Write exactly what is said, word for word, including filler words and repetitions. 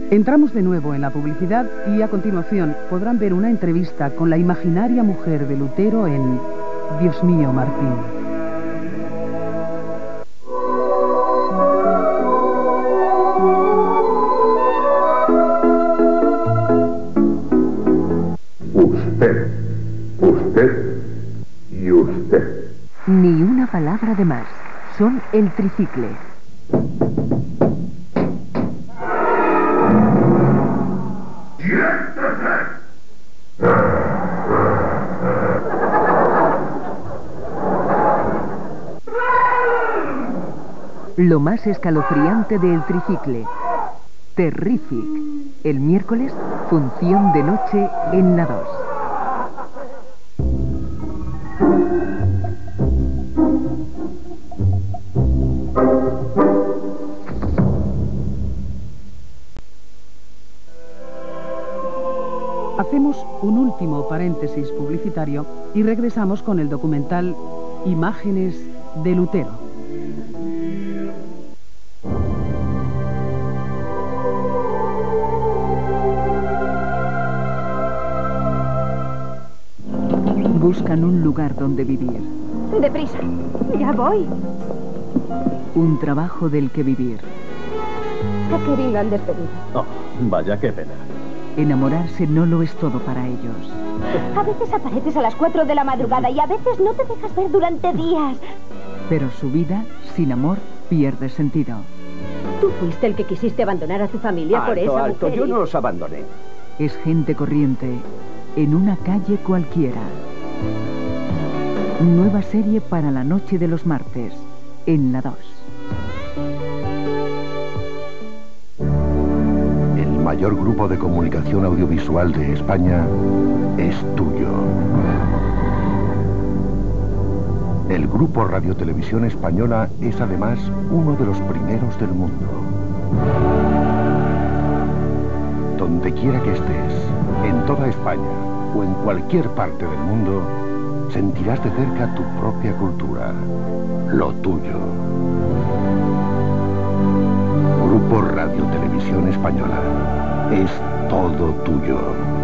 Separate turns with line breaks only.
Entramos de nuevo en la publicidad y a continuación podrán ver una entrevista con la imaginaria mujer de Lutero en Dios mío, Martín.
Usted, usted y usted.
Ni una palabra de más. Son el tricicle. Lo más escalofriante del tricicle. Terrific. El miércoles, función de noche en la dos.
Hacemos un último paréntesis publicitario y regresamos con el documental Imágenes de Lutero.
Buscan un lugar donde vivir.
Deprisa, ya voy.
Un trabajo del que vivir.
A Kevin lo han despedido.
Oh, vaya, qué pena.
Enamorarse no lo es todo para ellos.
A veces apareces a las cuatro de la madrugada y a veces no te dejas ver durante días.
Pero su vida, sin amor, pierde sentido.
Tú fuiste el que quisiste abandonar a tu familia
alto,
por esa
alto,
mujer.
yo
y...
no os abandoné.
Es gente corriente, en una calle cualquiera. Nueva serie para la noche de los martes, en la dos.
El mayor grupo de comunicación audiovisual de España es tuyo. El Grupo Radio Televisión Española es además uno de los primeros del mundo. Donde quiera que estés, en toda España o en cualquier parte del mundo, sentirás de cerca tu propia cultura, lo tuyo. Grupo Radio Televisión Española, es todo tuyo.